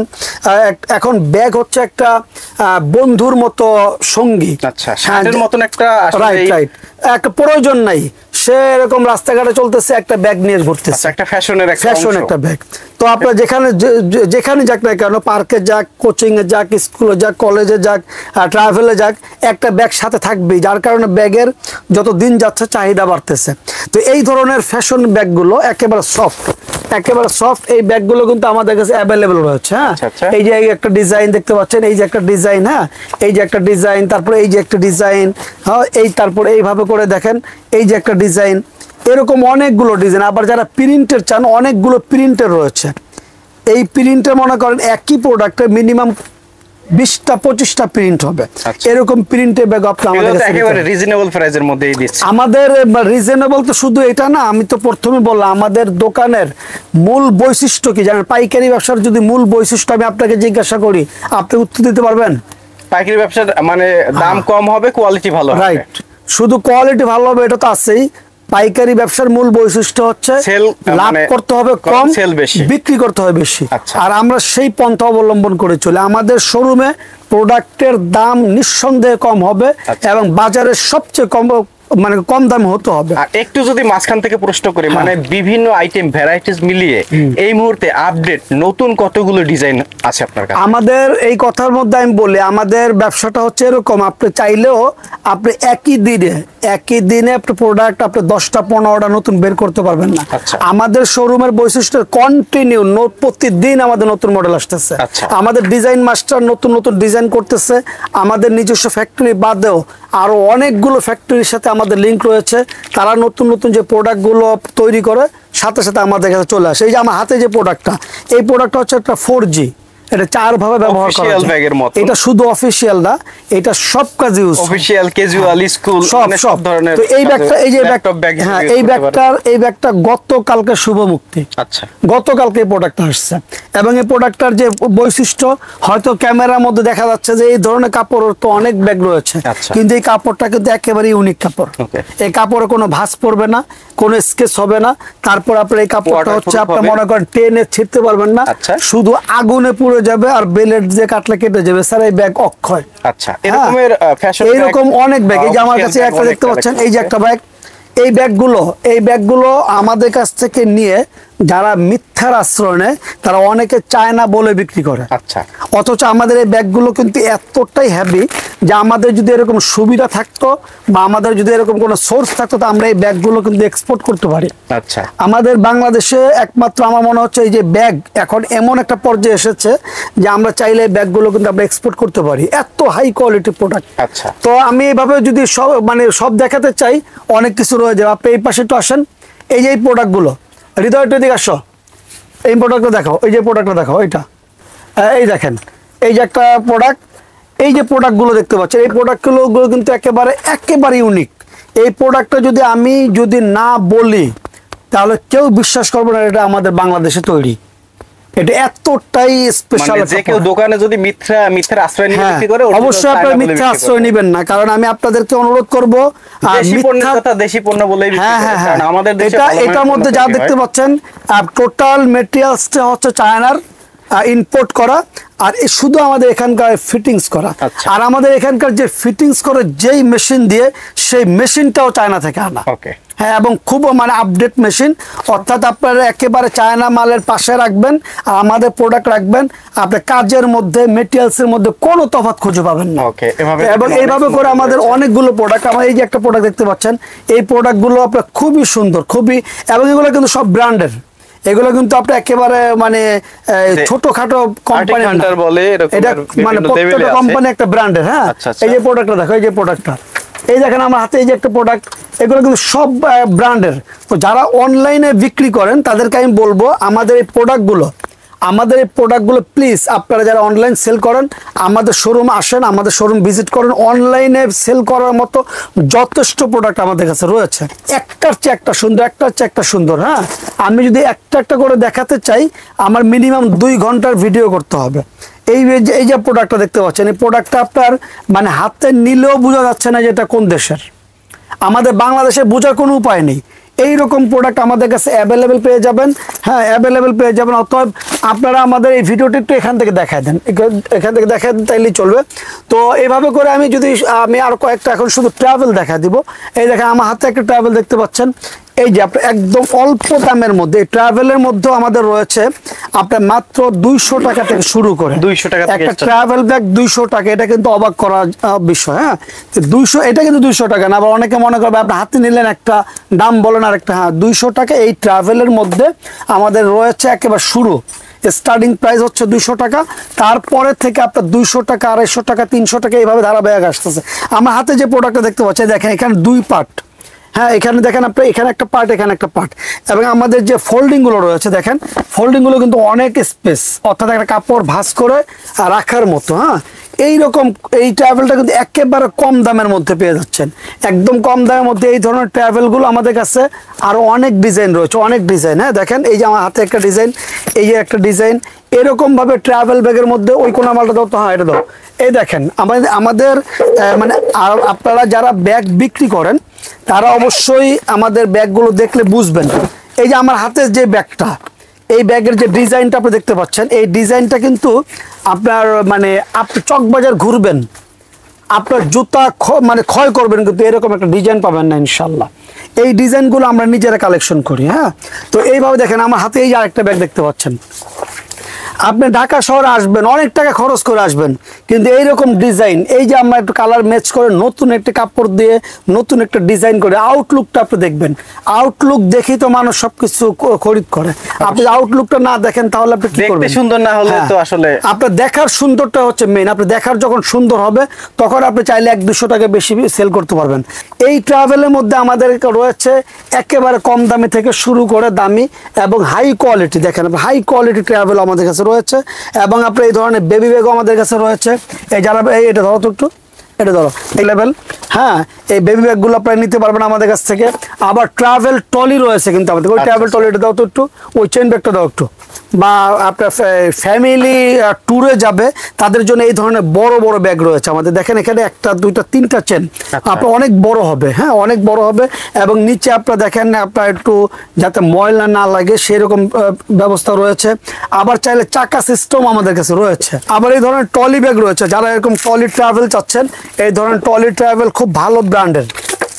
এখন ব্যাগ হচ্ছে একটা বন্ধুর মতো সঙ্গী।
আচ্ছা, শার্টের মতন একটা,
রাইট রাইট একটা প্রয়োজন নাই, সে এরকম রাস্তাঘাটে চলতেছে একটা ব্যাগ নিয়ে ঘুরতেছে,
একটা ফ্যাশনের একটা
ফ্যাশন একটা ব্যাগ। তো আপনার যেখানে যেখানে যাক না কেন, পার্কে যাক, কোচিং এ যাক, স্কুলে যাক, কলেজে যাক, ট্রাভেলে যাক, একটা ব্যাগ সাথে থাকবেই, যার কারণে ব্যাগের যত দিন যাচ্ছে চাহিদা বাড়তেছে। তো এই ধরনের ফ্যাশন ব্যাগগুলো একেবারে সফট, একেবারে সফট এই ব্যাগগুলো কিন্তু আমাদের কাছে অ্যাভেলেবল রয়েছে। হ্যাঁ, এই যে একটা ডিজাইন দেখতে পাচ্ছেন, এই যে একটা ডিজাইন, হ্যাঁ এই যে একটা ডিজাইন, তারপরে এই যে একটা ডিজাইন, হ্যাঁ এই তারপরে এইভাবে করে দেখেন এই যে একটা ডিজাইন, এরকম অনেকগুলো ডিজাইন। আবার যারা প্রিন্টের চান অনেকগুলো প্রিন্টের রয়েছে। এই প্রিন্টের মনে করেন একই প্রোডাক্টের মিনিমাম বিশটা পঁচিশটা প্রিন্ট হবে, এরকম প্রিন্টের ব্যাগ
একেবারে রিজনেবল প্রাইসের মধ্যেই দিচ্ছি।
আমাদের রিজনেবল তো শুধু এটা না, আমি তো প্রথমে বললাম আমাদের দোকানের মূল বৈশিষ্ট্য কি জানেন? পাইকারি ব্যবসার যদি মূল বৈশিষ্ট্য আমি আপনাকে জিজ্ঞাসা করি, আপনি উত্তর দিতে পারবেন?
পাইকারি ব্যবসার মানে দাম কম হবে, কোয়ালিটি ভালো হবে।
রাইট, শুধু কোয়ালিটি ভালো হবে এটা তো আছেই। পাইকারি ব্যবসার মূল বৈশিষ্ট্য হচ্ছে লাভ করতে হবে কম, সেল বেশি, বিক্রি করতে হবে বেশি। আর আমরা সেই পন্থা অবলম্বন করে চলি। আমাদের শোরুমে প্রোডাক্টের দাম নিঃসন্দেহে কম হবে এবং বাজারের সবচেয়ে কম মানে কম দাম হতে হবে।
আর একটু যদি মাঝখান থেকে প্রশ্ন করি, মানে বিভিন্ন আইটেম ভ্যারাইটিস মিলিয়ে এই মুহূর্তে আপডেট নতুন কতগুলো ডিজাইন আছে আপনার কাছে?
আমাদের এই কথার মধ্যে আমি বলি, আমাদের ব্যবসাটা হচ্ছে এরকম, আপনি চাইলেও আপনি একই দিনে একই দিনে আপনি প্রোডাক্ট আপনি দশটা পনেরোটা নতুন বের করতে পারবেন না। আমাদের শোরুমের বৈশিষ্ট্য কন্টিনিউ প্রতিদিন আমাদের নতুন মডেল আসতেছে। আমাদের ডিজাইন মাস্টার নতুন নতুন ডিজাইন করতেছে। আমাদের নিজস্ব ফ্যাক্টরি বাদেও আরো অনেকগুলো ফ্যাক্টরির সাথে আমাদের লিঙ্ক রয়েছে। তারা নতুন নতুন যে প্রোডাক্টগুলো তৈরি করে সাথে সাথে আমাদের কাছে চলে আসে। এই যে আমার হাতে যে প্রোডাক্টটা, এই প্রোডাক্টটা হচ্ছে একটা ফোর জি, এটা চার ভাবে ব্যবহার করা যায়। এটা শুধু অফিশিয়াল না, এটা সব কাজে ইউজ,
অফিশিয়াল, ক্যাজুয়াল, স্কুল,
সব সব ধরনের। তো এই ব্যাগটা, এই যে ব্যাগটা, হ্যাঁ এই ব্যাগটার এই ব্যাগটা গতকালকে শুভ মুক্তি। আচ্ছা, গতকালকে এই প্রোডাক্টটা আসছে এবং এই প্রোডাক্টটার যে বৈশিষ্ট্য, হয়তো ক্যামেরার মধ্যে দেখা যাচ্ছে যে এই ধরনের কাপড়ের তো অনেক ব্যাগ রয়েছে, কিন্তু এই কাপড়টা কিন্তু একেবারে ইউনিক কাপড়। এই কাপড়ে কোনো ভাঁজ পড়বে না, কোনো স্কেচ হবে না। তারপর আপনার এই কাপড়টা হচ্ছে আপনি মনে করেন টেনে ছিঁড়তে পারবেন না, শুধু আগুনে পুরো যাবে আর বেলেট দিয়ে কাটলে কেটে যাবে। স্যার এই ব্যাগ অক্ষয়।
আচ্ছা, এরকমের ফ্যাশন
এইরকম অনেক ব্যাগ, এই যে আমার কাছে একটা দেখতে পাচ্ছেন, এই যে একটা ব্যাগ, এই ব্যাগগুলো এই ব্যাগগুলো আমাদের কাছ থেকে নিয়ে যারা মিথ্যার আশ্রয় নেয় তারা অনেকে চায় না বলে বিক্রি করে। আচ্ছা, অথচ আমাদের এই ব্যাগগুলো কিন্তু এতটাই হেভি যে আমাদের যদি এরকম সুবিধা থাকতো বা আমাদের যদি এরকম কোনো সোর্স থাকতো তো আমরা এই ব্যাগগুলো কিন্তু এক্সপোর্ট করতে পারি। আচ্ছা, আমাদের বাংলাদেশে একমাত্র আমার মনে হচ্ছে এই যে ব্যাগ এখন এমন একটা পর্যায়ে এসেছে যে আমরা চাইলে এই ব্যাগগুলো কিন্তু আমরা এক্সপোর্ট করতে পারি, এত হাই কোয়ালিটি প্রোডাক্ট। আচ্ছা, তো আমি এইভাবে যদি সব মানে সব দেখাতে চাই অনেক কিছু রয়ে যাবে। আপনি এই পাশে একটু আসেন, এই যে এই প্রোডাক্টগুলো, হৃদয়টা দিকে আসো, এই প্রোডাক্টটা দেখাও, এই যে প্রোডাক্টটা দেখাও, এইটা এই দেখেন, এই যে একটা প্রোডাক্ট, এই যে প্রোডাক্টগুলো দেখতে পাচ্ছেন, এই প্রোডাক্টগুলো কিন্তু একেবারে একেবারে ইউনিক। এই প্রোডাক্টটা যদি আমি যদি না বলি তাহলে কেউ বিশ্বাস করবে না এটা আমাদের বাংলাদেশে তৈরি। এটা এতটাই স্পেশাল,
যে কেউ দোকানে যদি মিথ্যা মিথ্যার আশ্রয় নিয়ে বিক্রি করে
অবশ্যই আপনারা মিথ্যা আশ্রয় নেবেন না, কারণ আমি আপনাদেরকে অনুরোধ করব
দেশি পণ্যের কথা দেশি পণ্য বলেই বিক্রি করুন। কারণ আমাদের দেশে
এটা এটার মধ্যে যা দেখতে পাচ্ছেন টোটাল ম্যাটেরিয়ালসটা হচ্ছে চায়নার ইম্পোর্ট করা, আর শুধু আমাদের এখানকার ফিটিংস করা। আর আমাদের এখানকার যে ফিটিংস করে যেই মেশিন দিয়ে, সেই মেশিনটাও চায়না থেকে আনা। ওকে, হ্যাঁ, এবং খুব মানে আপডেট মেশিন, অর্থাৎ আপনারা একেবারে চায়না মালের পাশে রাখবেন আর আমাদের প্রোডাক্ট রাখবেন, আপনার কাজের মধ্যে মেটেরিয়ালসের মধ্যে কোনো তফাৎ খুঁজে পাবেন না। এবং এইভাবে করে আমাদের অনেকগুলো প্রোডাক্ট, আমার এই যে একটা প্রোডাক্ট দেখতে পাচ্ছেন, এই প্রোডাক্টগুলো আপনার খুবই সুন্দর, খুবই, এবং এগুলো কিন্তু সব ব্র্যান্ডের, এগুলো কিন্তু আপনি একেবারে মানে ছোটখাটো কোম্পানি বলে, এটা মানে প্রত্যেকটা কোম্পানি একটা ব্র্যান্ডের। হ্যাঁ, এই যে প্রোডাক্টটা দেখো, এই যে প্রোডাক্টটা, এই দেখেন আমার হাতে এই যে একটা প্রোডাক্ট, এগুলো কিন্তু সব ব্র্যান্ডের। তো যারা অনলাইনে বিক্রি করেন তাদেরকে আমি বলবো আমাদের এই প্রোডাক্টগুলো আমাদের এই প্রোডাক্টগুলো প্লিজ আপনারা যারা অনলাইন সেল করেন আমাদের শোরুম আসেন, আমাদের শোরুম ভিজিট করেন। অনলাইনে সেল করার মতো যথেষ্ট প্রোডাক্ট আমাদের কাছে রয়েছে, একটার চেয়ে একটা সুন্দর, একটার চেয়ে একটা সুন্দর। হ্যাঁ, আমি যদি একটা একটা করে দেখাতে চাই আমার মিনিমাম দুই ঘন্টার ভিডিও করতে হবে। এই এই যে প্রোডাক্টটা দেখতে পাচ্ছেন, এই প্রোডাক্টটা আপনার মানে হাতে নিলেও বোঝা যাচ্ছে না যে এটা কোন দেশের। আমাদের বাংলাদেশে বোঝার কোনো উপায় নেই। এইরকম প্রোডাক্ট আমাদের কাছে অ্যাভেলেবেল পেয়ে যাবেন। হ্যাঁ, অ্যাভেলেবেল পেয়ে যাবেন। অতএব আপনারা আমাদের এই ভিডিওটি একটু এখান থেকে দেখায় দেন, এখান থেকে দেখায় দেন, তাইলেই চলবে। তো এইভাবে করে আমি যদি আমি আর কয়েকটা এখন শুধু ট্রাভেল দেখা দিব। এই দেখেন আমার হাতে একটা ট্রাভেল দেখতে পাচ্ছেন, এই যে আপনার একদম অল্প দামের মধ্যে ট্রাভেলের মধ্যে আমাদের রয়েছে আপনার মাত্র দুইশো টাকা থেকে শুরু করে
দুইশো টাকা থেকে
একটা ট্রাভেল ব্যাগ দুইশো টাকা, এটা কিন্তু অবাক করার বিষয়। হ্যাঁ, দুইশো, এটা কিন্তু দুইশো টাকা না, আবার অনেকে মনে করবে আপনি হাতে নিলেন একটা দাম বলেন আর একটা। হ্যাঁ, দুইশো টাকা এই ট্রাভেলের মধ্যে আমাদের রয়েছে একেবারে শুরু, স্টার্টিং প্রাইস হচ্ছে দুইশো টাকা। তারপরে থেকে আপনার দুইশো টাকা, আড়াইশো টাকা, তিনশো টাকা এইভাবে ধারাবাহিক আসতেছে। আমার হাতে যে প্রোডাক্টটা দেখতে পাচ্ছি দেখেন, এখানে দুই পার্ট। হ্যাঁ, এখানে দেখেন আপনি, এখানে একটা পার্ট, এখানে একটা পার্ট, এবং আমাদের যে ফোল্ডিংগুলো রয়েছে দেখেন, ফোল্ডিংগুলো কিন্তু অনেক স্পেস, অর্থাৎ একটা কাপড় ভাঁজ করে রাখার মতো। হ্যাঁ, এইরকম এই ট্রাভেলটা কিন্তু একেবারে কম দামের মধ্যে পেয়ে যাচ্ছেন, একদম কম দামের মধ্যে। এই ধরনের ট্রাভেলগুলো আমাদের কাছে আরও অনেক ডিজাইন রয়েছে, অনেক ডিজাইন। হ্যাঁ, দেখেন এই যে আমার হাতে একটা ডিজাইন, এই যে একটা ডিজাইন, এরকমভাবে ট্রাভেল ব্যাগের মধ্যে ওই কোন মালটা দাও তো, হ্যাঁ এটা দাও। এই দেখেন আমাদের আমাদের মানে আপনারা যারা ব্যাগ বিক্রি করেন তারা অবশ্যই আমাদের ব্যাগগুলো দেখলে বুঝবেন। এই যে আমার হাতে যে ব্যাগটা, এই ব্যাগের যে ডিজাইনটা আপনি দেখতে পাচ্ছেন, এই ডিজাইনটা কিন্তু আপনার মানে আপনি চকবাজার ঘুরবেন, আপনার জুতা মানে ক্ষয় করবেন, কিন্তু এরকম একটা ডিজাইন পাবেন না ইনশাল্লাহ। এই ডিজাইনগুলো আমরা নিজেরা কালেকশন করি। হ্যাঁ, তো এইভাবে দেখেন আমার হাতে এই যে আরেকটা ব্যাগ দেখতে পাচ্ছেন। আপনি ঢাকা শহরে আসবেন, অনেক টাকা খরচ করে আসবেন, কিন্তু এইরকম ডিজাইন, এই যে আমরা একটু কালার ম্যাচ করে নতুন একটা কাপড় দিয়ে নতুন একটা ডিজাইন করে আউটলুকটা আপনি দেখবেন। আউটলুক দেখেই তো মানুষ সবকিছু খরিদ করে। আপনি আউটলুকটা না দেখেন তাহলে আপনি কি করবেন?
সুন্দর না হলে তো আসলে
আপনার দেখার সুন্দরটা হচ্ছে মেইন। আপনি দেখার যখন সুন্দর হবে তখন আপনি চাইলে এক দুশো টাকা বেশি সেল করতে পারবেন। এই ট্রাভেলের মধ্যে আমাদের রয়েছে একেবারে কম দামি থেকে শুরু করে দামি এবং হাই কোয়ালিটি। দেখেন হাই কোয়ালিটি ট্রাভেল আমাদের কাছে রয়েছে, এবং আপনার এই ধরনের বেবি ব্যাগও আমাদের কাছে রয়েছে। এই যারা এই এটা ধরো তো একটু, এটা ধরো এই লেভেল। হ্যাঁ, এই বেবি ব্যাগগুলো আপনারা নিতে পারবেন আমাদের কাছ থেকে। আবার ট্রাভেল ট্রলি রয়েছে কিন্তু আমাদের, ওই ট্রাভেল ট্রলিটা দাও তো একটু, ওই চেন ব্যাগটা দাও একটু। বা আপনার ফ্যামিলি ট্যুরে যাবে তাদের জন্য এই ধরনের বড় বড় ব্যাগ রয়েছে আমাদের। দেখেন এখানে একটা, দুইটা, তিনটা চেন, আপনার অনেক বড় হবে। হ্যাঁ, অনেক বড় হবে, এবং নিচে আপনার দেখেন আপনার একটু যাতে ময়লা না লাগে সেরকম ব্যবস্থা রয়েছে। আবার চাইলে চাকা সিস্টেম আমাদের কাছে রয়েছে। আবার এই ধরনের ট্রলি ব্যাগ রয়েছে, যারা এরকম ট্রলি ট্রাভেল চাচ্ছেন, এই ধরনের ট্রলি ট্রাভেল খুব ভালো ব্র্যান্ডের,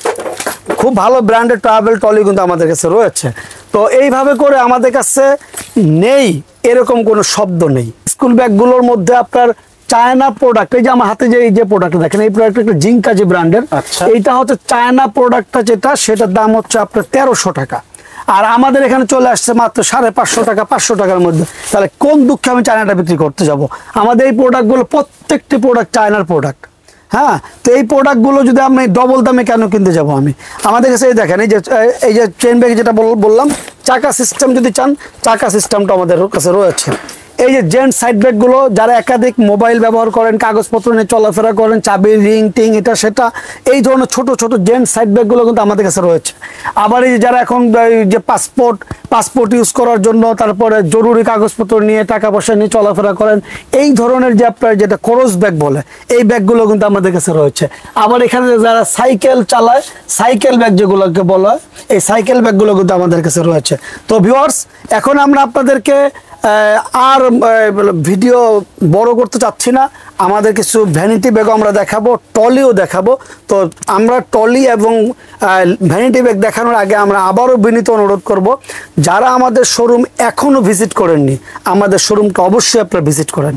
খুব ভালো ব্র্যান্ডের ট্রাভেল ট্রলি কিন্তু আমাদের কাছে রয়েছে। তো এইভাবে করে আমাদের কাছে নেই এরকম কোনো শব্দ নেই। স্কুল ব্যাগগুলোর মধ্যে আপনার চায়না প্রোডাক্ট, এই যে আমার হাতে যে এই যে প্রোডাক্টটা দেখেন, এই প্রোডাক্টটা একটা জিঙ্কাজি ব্র্যান্ডের। এইটা হচ্ছে চায়না প্রোডাক্টটা, যেটা সেটার দাম হচ্ছে আপনার তেরোশো টাকা, আর আমাদের এখানে চলে আসছে মাত্র সাড়ে পাঁচশো টাকা, পাঁচশো টাকার মধ্যে। তাহলে কোন দুঃখে আমি চায়নাটা বিক্রি করতে যাব? আমাদের এই প্রোডাক্টগুলো প্রত্যেকটি প্রোডাক্ট চায়নার প্রোডাক্ট। হ্যাঁ, তো এই প্রোডাক্টগুলো যদি আমি ডবল দামে কেন কিনতে যাব আমি? আমাদের কাছে এই দেখেন, এই যে এই যে চেন ব্যাগ যেটা বললাম, চাকা সিস্টেম যদি চান, চাকা সিস্টেমটা আমাদের কাছে রয়েছে। এই যে জেন্টস সাইড ব্যাগগুলো, যারা একাধিক মোবাইল ব্যবহার করেন, কাগজপত্র নিয়ে চলাফেরা করেন, চাবি রিং টিং এটা সেটা, এই ধরনের ছোট ছোট জেন্টস সাইড ব্যাগগুলো কিন্তু আমাদের কাছে রয়েছে। আবার এই যারা এখন যে পাসপোর্ট পাসপোর্ট ইউজ করার জন্য, তারপরে জরুরি কাগজপত্র নিয়ে টাকা পয়সা নিয়ে চলাফেরা করেন, এই ধরনের যে আপনার যেটা ক্রস ব্যাগ বলে, এই ব্যাগগুলো কিন্তু আমাদের কাছে রয়েছে। আবার এখানে যারা সাইকেল চালায়, সাইকেল ব্যাগ যেগুলোকে বলা হয়, এই সাইকেল ব্যাগগুলো কিন্তু আমাদের কাছে রয়েছে। তো ভিউয়ার্স, এখন আমরা আপনাদেরকে আর ভিডিও বড় করতে চাচ্ছি না, আমাদের কিছু ভ্যানিটি ব্যাগও আমরা দেখাবো, ট্রলিও দেখাবো। তো আমরা ট্রলি এবং ভ্যানিটি ব্যাগ দেখানোর আগে আমরা আবারও বিনীত অনুরোধ করব, যারা আমাদের শোরুম এখনও ভিজিট করেননি, আমাদের শোরুমটা অবশ্যই আপনারা ভিজিট করেন।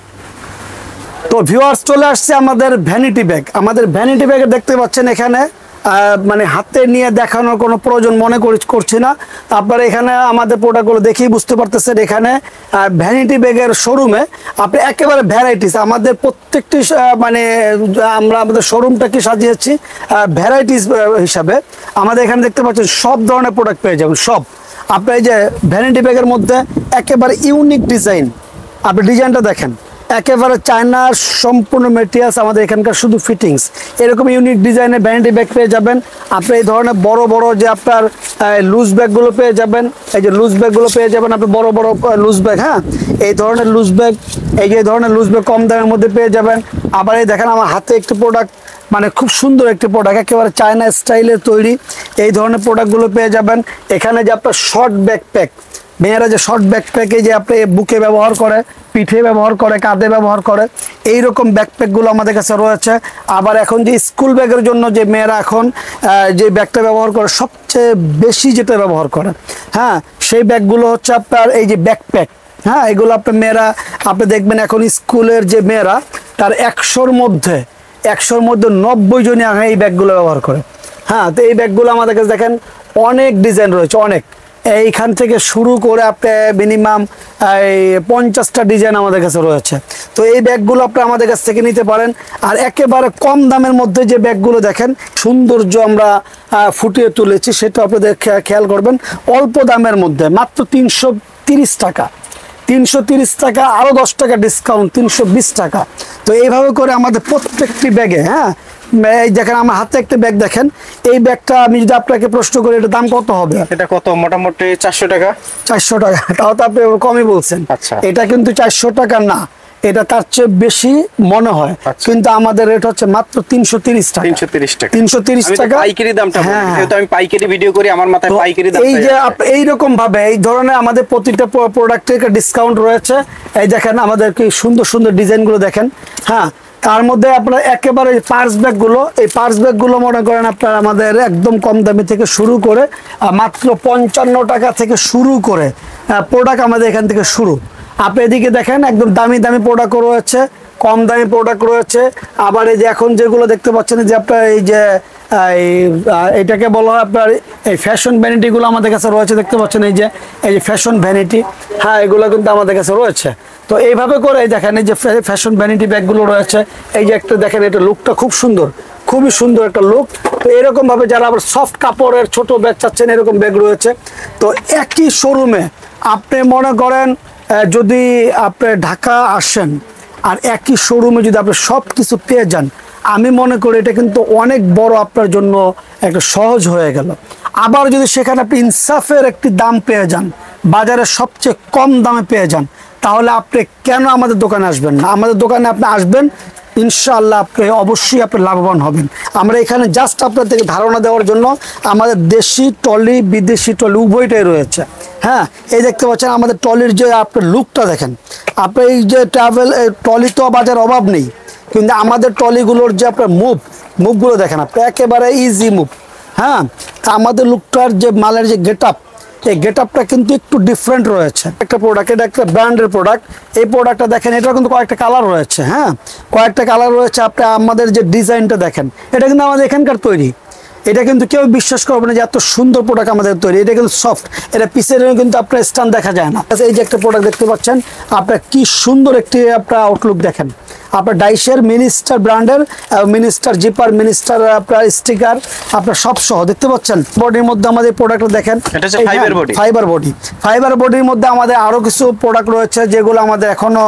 তো ভিউয়ার্স, চলে আসছে আমাদের ভ্যানিটি ব্যাগ। আমাদের ভ্যানিটি ব্যাগে দেখতে পাচ্ছেন এখানে মানে হাতে নিয়ে দেখানোর কোনো প্রয়োজন মনে করছি না। আপনারা এখানে আমাদের প্রোডাক্টগুলো দেখেই বুঝতে পারতেছেন, এখানে ভ্যানিটি ব্যাগের শোরুমে আপনি একেবারে ভ্যারাইটিস, আমাদের প্রত্যেকটি মানে আমরা আমাদের শোরুমটাকে সাজিয়েছি ভ্যারাইটিস হিসাবে। আমাদের এখানে দেখতে পাচ্ছেন সব ধরনের প্রোডাক্ট পেয়ে যাবেন, সব। আপনি এই যে ভ্যানিটি ব্যাগের মধ্যে একেবারে ইউনিক ডিজাইন, আপনি ডিজাইনটা দেখেন, একেবারে চায়নার সম্পূর্ণ মেটেরিয়ালস, আমাদের এখানকার শুধু ফিটিংস। এরকম ইউনিক ডিজাইনের ভ্যানিটি ব্যাগ পেয়ে যাবেন। আপনি এই ধরনের বড় বড় যে আপনার লুজ ব্যাগগুলো পেয়ে যাবেন, এই যে লুজ ব্যাগগুলো পেয়ে যাবেন আপনি, বড় বড় লুজ ব্যাগ। হ্যাঁ, এই ধরনের লুজ ব্যাগ, এই যে ধরনের লুজ ব্যাগ কম দামের মধ্যে পেয়ে যাবেন। আবার এই দেখেন আমার হাতে একটি প্রোডাক্ট, মানে খুব সুন্দর একটি প্রোডাক্ট, একেবারে চায়না স্টাইলের তৈরি, এই ধরনের প্রোডাক্টগুলো পেয়ে যাবেন। এখানে যে আপনার শর্ট ব্যাকপ্যাক, মেয়েরা যে শর্ট ব্যাকপ্যাকে যে আপনি বুকে ব্যবহার করে, পিঠে ব্যবহার করে, কাঁধে ব্যবহার করে, এই রকম ব্যাকপ্যাকগুলো আমাদের কাছে রয়েছে। আবার এখন যে স্কুল ব্যাগের জন্য যে মেয়েরা এখন যে ব্যাগটা ব্যবহার করে সবচেয়ে বেশি যেটা ব্যবহার করে, হ্যাঁ, সেই ব্যাগগুলো হচ্ছে আপনার এই যে ব্যাকপ্যাক। হ্যাঁ, এগুলো আপনার মেয়েরা আপনি দেখবেন এখন স্কুলের যে মেয়েরা তার একশোর মধ্যে একশোর মধ্যে নব্বই জনই এই ব্যাগগুলো ব্যবহার করে। হ্যাঁ, তো এই ব্যাগগুলো আমাদের কাছে দেখেন অনেক ডিজাইন রয়েছে, অনেক, এইখান থেকে শুরু করে আপনি মিনিমাম এই পঞ্চাশটা ডিজাইন আমাদের কাছে রয়েছে। তো এই ব্যাগগুলো আপনি আমাদের কাছ থেকে নিতে পারেন। আর একেবারে কম দামের মধ্যে যে ব্যাগগুলো দেখেন সৌন্দর্য আমরা ফুটিয়ে তুলেছি, সেটা আপনাদের খেয়াল করবেন। অল্প দামের মধ্যে মাত্র তিনশো তিরিশ টাকা, তিনশো তিরিশ টাকা, আরও দশ টাকা ডিসকাউন্ট, তিনশো বিশ টাকা। তো এইভাবে করে আমাদের প্রত্যেকটি ব্যাগে, হ্যাঁ, এই দেখেন আমার হাতে একটা ব্যাগ দেখেন, এই ব্যাগটা আমি যদি আপনাকে প্রশ্ন করি এটা দাম কত হবে?
এটা কত? মোটামুটি চারশো টাকা। চারশো
টাকা, তাও তো আপনি কমই বলছেন।
আচ্ছা,
এটা কিন্তু চারশো টাকা না, এটা তার চেয়ে বেশি মনে হয়, কিন্তু আমাদের রেট হচ্ছে মাত্র তিনশো তিরিশ টাকা।
তিনশো তিরিশ টাকা,
তিনশো তিরিশ টাকা
পাইকারি দামটা। হ্যাঁ, যেহেতু আমি পাইকারি ভিডিও করি আমার মাথায় পাইকারি দাম।
এই যে এইরকম ভাবে এই ধরনের আমাদের প্রতিটা প্রোডাক্টের ডিসকাউন্ট রয়েছে। এই দেখেন আমাদের কি সুন্দর সুন্দর ডিজাইনগুলো দেখেন। হ্যাঁ, তার মধ্যে আপনার একেবারে পার্স ব্যাগগুলো, এই পার্স ব্যাগগুলো মনে করেন আপনার আমাদের একদম কম দামি থেকে শুরু করে মাত্র পঞ্চান্ন টাকা থেকে শুরু করে প্রোডাক্ট আমাদের এখান থেকে শুরু। আপনি এদিকে দেখেন একদম দামি দামি প্রোডাক্টও রয়েছে, কম দামি প্রোডাক্ট রয়েছে। আবার এই যে এখন যেগুলো দেখতে পাচ্ছেন যে আপনার এই যে এটাকে বলা হয় আপনার এই ফ্যাশন ভ্যানিটিগুলো আমাদের কাছে রয়েছে, দেখতে পাচ্ছেন এই যে এই যে ফ্যাশন ভ্যানিটি। হ্যাঁ, এগুলো কিন্তু আমাদের কাছে রয়েছে। তো এইভাবে করে দেখেন এই যে ফ্যাশন ভ্যানিটি ব্যাগগুলো রয়েছে। এই যে একটা দেখেন, এটা লুকটা খুব সুন্দর, খুবই সুন্দর একটা লুক। তো এরকম ভাবে যারা আবার সফট কাপড়ের ছোট ব্যাগ চাচ্ছেন এরকম ব্যাগ রয়েছে। তো একই শোরুমে আপনি মনে করেন যদি আপনি ঢাকা আসেন আর একই শোরুমে যদি আপনি সব কিছু পেয়ে যান, আমি মনে করি এটা কিন্তু অনেক বড় আপনার জন্য একটা সহজ হয়ে গেল। আবার যদি সেখানে আপনি ইনসাফের একটি দাম পেয়ে যান, বাজারে সবচেয়ে কম দামে পেয়ে যান, তাহলে আপনি কেন আমাদের দোকানে আসবেন না? আমাদের দোকানে আপনি আসবেন, ইনশাআল্লাহ আপনি অবশ্যই আপনি লাভবান হবেন। আমরা এখানে জাস্ট আপনার থেকে ধারণা দেওয়ার জন্য আমাদের দেশি ট্রলি, বিদেশি ট্রলি উভয়টাই রয়েছে। হ্যাঁ, এই দেখতে পাচ্ছেন আমাদের ট্রলির যে আপনার লুকটা দেখেন। আপনি এই যে ট্রাভেল ট্রলি তো বাজার অভাব নেই, কিন্তু আমাদের ট্রলিগুলোর যে আপনার মুভ মুভগুলো দেখেন আপনি, একেবারে ইজি মুভ। হ্যাঁ, তা আমাদের লুকটার যে মালের যে গেট আপ, এই গেট আপটা কিন্তু একটু ডিফারেন্ট রয়েছে। একটা প্রোডাক্ট, এটা একটা ব্র্যান্ডের প্রোডাক্ট। এই প্রোডাক্টটা দেখেন, এটা কিন্তু কয়েকটা কালার রয়েছে। হ্যাঁ, কয়েকটা কালার রয়েছে। আপনি আমাদের যে ডিজাইনটা দেখেন, এটা কিন্তু আমাদের এখানকার তৈরি। এটা কিন্তু কেউ বিশ্বাস করবে না যে এত সুন্দর প্রোডাক্ট আমাদের তৈরি। এটা কিন্তু সফট, এটা পিসের কিন্তু আপনার স্ট্যান্ড দেখা যায় না। এই যে একটা প্রোডাক্ট দেখতে পাচ্ছেন আপনার, কি সুন্দর একটি আপনার আউটলুক দেখেন। আপনার ডাইসের মিনিস্টার ব্র্যান্ডের মিনিস্টার জিপার, মিনিস্টার আপনার স্টিকার আপনার সব সহ দেখতে পাচ্ছেন। বডির মধ্যে আমাদের প্রোডাক্ট দেখেন, ফাইবার বডি। ফাইবার বডির মধ্যে আমাদের আরো কিছু প্রোডাক্ট রয়েছে যেগুলো আমাদের এখনো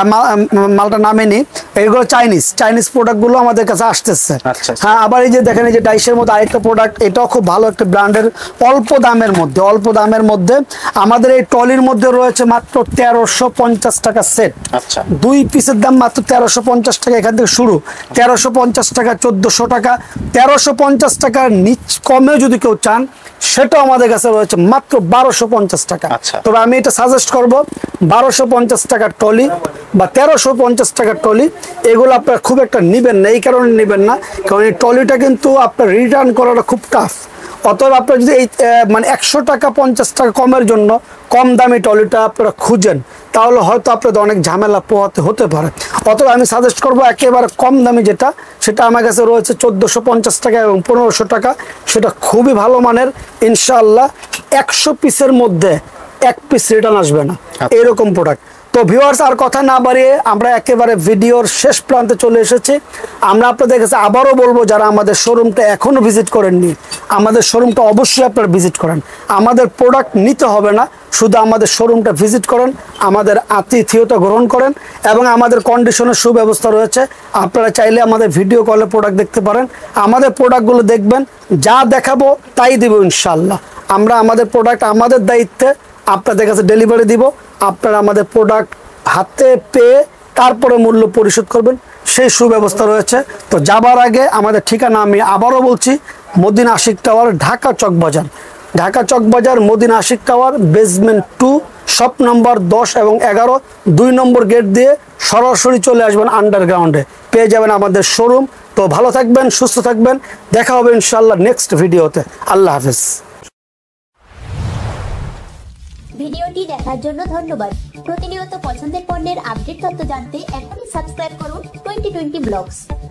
মালটা নামেনি। এগুলো চাইনিজ চাইনিজ প্রোডাক্টগুলো আমাদের কাছে আসতেছে। হ্যাঁ, আবার এই যে দেখেন এই যে ডাইসের মধ্যে আরেকটা প্রোডাক্ট, এটাও খুব ভালো একটা ব্র্যান্ডের, অল্প দামের মধ্যে অল্প দামের মধ্যে আমাদের এই ট্রলির মধ্যে রয়েছে মাত্র তেরোশো পঞ্চাশ টাকা সেট। আচ্ছা, দুই পিসের দাম মাত্র তেরোশো পঞ্চাশ টাকা, এখান থেকে শুরু। তেরোশো পঞ্চাশ টাকা, চোদ্দশো টাকা, তেরোশো পঞ্চাশ টাকার নিচ কমে যদি কেউ চান সেটাও আমাদের কাছে রয়েছে মাত্র বারোশো পঞ্চাশ টাকা। তবে আমি এটা সাজেস্ট করব বারোশো পঞ্চাশ টাকার ট্রলি বা তেরোশো পঞ্চাশ টাকার ট্রলি, এগুলো আপনার খুব একটা নিবেন না। এই কারণে নিবেন না, কারণ এই ট্রলিটা কিন্তু আপনার রিটার্ন করাটা খুব টাফ। অতএব আপনার যদি এই মানে একশো টাকা পঞ্চাশ টাকা কমের জন্য কম দামি ট্রলিটা আপনারা খুঁজেন, তাহলে হয়তো আপনাদের অনেক ঝামেলা পোহাতে হতে পারে। অতএব আমি সাজেস্ট করবো একেবারে কম দামি যেটা, সেটা আমার কাছে রয়েছে চোদ্দোশো পঞ্চাশ টাকা এবং পনেরোশো টাকা। সেটা খুবই ভালো মানের, ইনশাআল্লাহ একশো পিসের মধ্যে এক পিস রিটার্ন আসবে না, এরকম প্রোডাক্ট। তো ভিউয়ার্স, আর কথা না বাড়িয়ে আমরা একেবারে ভিডিওর শেষ প্রান্তে চলে এসেছি। আমরা আপনাদের কাছে আবারও বলবো, যারা আমাদের শোরুমটা এখনও ভিজিট করেননি, আমাদের শোরুমটা অবশ্যই আপনারা ভিজিট করেন। আমাদের প্রোডাক্ট নিতে হবে না, শুধু আমাদের শোরুমটা ভিজিট করেন, আমাদের আতিথেয়তা গ্রহণ করেন এবং আমাদের কন্ডিশনের সুব্যবস্থা রয়েছে। আপনারা চাইলে আমাদের ভিডিও কলে প্রোডাক্ট দেখতে পারেন। আমাদের প্রোডাক্টগুলো দেখবেন, যা দেখাবো তাই দেবো ইনশাআল্লাহ। আমরা আমাদের প্রোডাক্ট আমাদের দায়িত্বে আপনাদের কাছে ডেলিভারি দিব। আপনারা আমাদের প্রোডাক্ট হাতে পেয়ে তারপরে মূল্য পরিশোধ করবেন, সেই সুব্যবস্থা রয়েছে। তো যাবার আগে আমাদের ঠিকানা আমি আবারও বলছি, Madina Ashiq tower, Dhaka Chawkbazar. Dhaka Chawkbazar Madina Ashiq tower basement two shop number দশ এবং এগারো, দুই নম্বর গেট দিয়ে সরাসরি চলে আসবেন আন্ডারগ্রাউন্ডে, পেয়ে যাবেন আমাদের শোরুম। তো ভালো থাকবেন, সুস্থ থাকবেন, দেখা হবে ইনশাআল্লাহ নেক্সট ভিডিওতে। আল্লাহ হাফেজ।
ভিডিওটি দেখার জন্য ধন্যবাদ। প্রতিনিয়ত পছন্দের পণ্যের আপডেট তথ্য জানতে এখনই সাবস্ক্রাইব করুন টোয়েন্টি টোয়েন্টি ব্লগস।